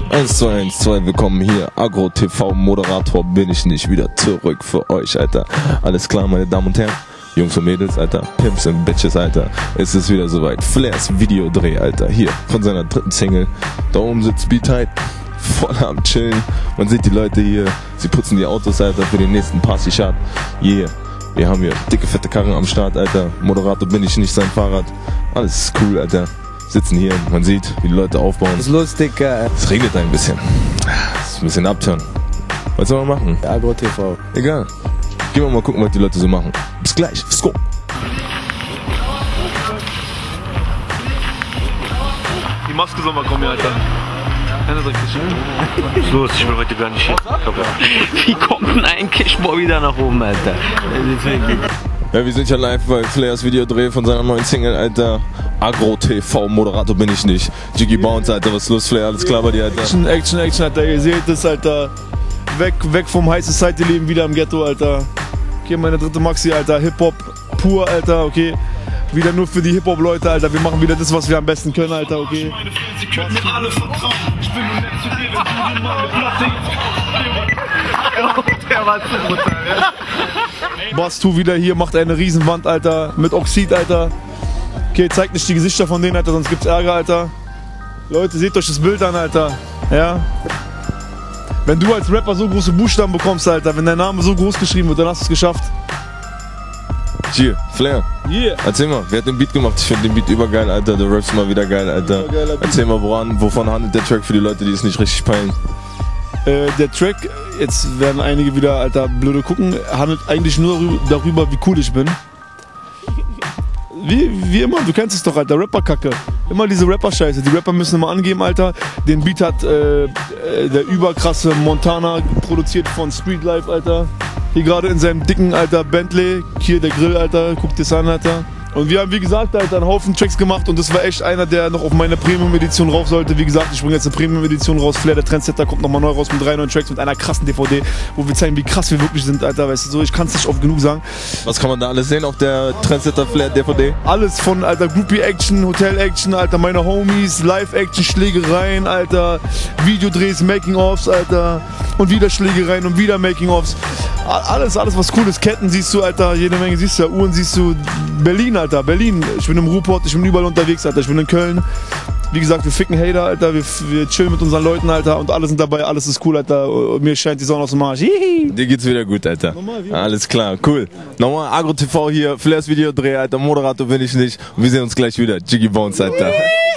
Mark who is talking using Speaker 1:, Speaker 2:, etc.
Speaker 1: 1, 2, 1, 2, willkommen hier. Agro TV Moderator bin ich nicht, wieder zurück für euch, Alter. Alles klar, meine Damen und Herren, Jungs und Mädels, Alter, Pimps und Bitches, Alter. Es ist wieder soweit. Flairs Videodreh, Alter, hier von seiner dritten Single. Da oben sitzt Beat voll am Chillen. Man sieht die Leute hier, sie putzen die Autos, Alter, für den nächsten Party-Shot. Yeah. Wir haben hier dicke, fette Karren am Start, Alter. Moderator bin ich nicht, sein Fahrrad. Alles ist cool, Alter. Sitzen hier, man sieht, wie die Leute aufbauen.
Speaker 2: Das ist lustig,
Speaker 1: Es regnet ein bisschen. Es ist ein bisschen abtören. Was soll man machen?
Speaker 2: Agro TV.
Speaker 1: Egal. Gehen wir mal gucken, was die Leute so machen. Bis gleich. Let's go.
Speaker 3: Die Maske soll mal kommen, Alter. Keiner sagt das schön. Was los? Ich will heute gar nicht hier.
Speaker 4: Wie kommt denn ein Cashboy wieder nach oben, Alter?
Speaker 1: Ja, wir sind ja live bei Flairs Videodreh von seiner neuen Single, Alter. Agro TV, Moderator bin ich nicht. Jiggy Bounce, Alter, was ist los, Flair? Alles klar bei dir, Alter?
Speaker 5: Action, Alter, ihr seht es, Alter. Weg vom High Society Leben, wieder im Ghetto, Alter. Okay, meine dritte Maxi, Alter. Hip-Hop pur, Alter, okay. Wieder nur für die Hip-Hop-Leute, Alter. Wir machen wieder das, was wir am besten können, Alter, okay.
Speaker 3: Sie können mir alle vertrauen. Ich bin nur nett zu dir, wenn du meine Platte. Der war zu brutal, ja.
Speaker 5: Bastu wieder hier, macht eine Riesenwand, Alter. Mit Oxid, Alter. Okay, zeigt nicht die Gesichter von denen, Alter, sonst gibt's Ärger, Alter. Leute, seht euch das Bild an, Alter. Ja. Wenn du als Rapper so große Buchstaben bekommst, Alter, wenn dein Name so groß geschrieben wird, dann hast du es geschafft.
Speaker 1: Hier, Flair.
Speaker 5: Yeah.
Speaker 1: Erzähl mal, wer hat den Beat gemacht? Ich finde den Beat übergeil, Alter. Der Raps mal wieder geil, Alter. Erzähl mal, wovon handelt der Track für die Leute, die es nicht richtig peilen?
Speaker 5: Der Track, jetzt werden einige wieder, Alter, blöde gucken, handelt eigentlich nur darüber, wie cool ich bin. Wie immer, du kennst es doch, Alter, Rapper-Kacke. Immer diese Rapper-Scheiße. Die Rapper müssen immer angeben, Alter. Den Beat hat der überkrasse Montana produziert von Street Life, Alter. Hier gerade in seinem dicken, Alter, Bentley. Hier der Grill, Alter. Guck dir das an, Alter. Und wir haben, wie gesagt, Alter, einen Haufen Tracks gemacht und das war echt einer, der noch auf meine Premium-Edition rauf sollte. Wie gesagt, ich bringe jetzt eine Premium-Edition raus. Flair, der Trendsetter, kommt nochmal neu raus mit 3 neuen Tracks, mit einer krassen DVD, wo wir zeigen, wie krass wir wirklich sind, Alter, weißt du, so, ich kann es nicht oft genug sagen.
Speaker 1: Was kann man da alles sehen auf der Trendsetter Flair DVD?
Speaker 5: Alles von, Alter, Groupie-Action, Hotel-Action, Alter, meine Homies, Live-Action, Schlägereien, Alter, Videodrehs, Making-ofs, Alter, und wieder Schlägereien und wieder Making-ofs. Alles, was cool ist. Ketten siehst du, Alter, jede Menge siehst du, Uhren siehst du. Berlin, Alter, Berlin. Ich bin im Ruhrpott, ich bin überall unterwegs, Alter. Ich bin in Köln. Wie gesagt, wir ficken Hater, Alter. Wir chillen mit unseren Leuten, Alter. Und alle sind dabei, alles ist cool, Alter. Mir scheint die Sonne aus dem Arsch. Hihi.
Speaker 1: Dir geht's wieder gut, Alter.
Speaker 5: Normal,
Speaker 1: alles klar, cool. Nochmal Agro TV hier, Flairs Videodreh, Alter. Moderator bin ich nicht. Und wir sehen uns gleich wieder. Jiggy Bounce, Alter.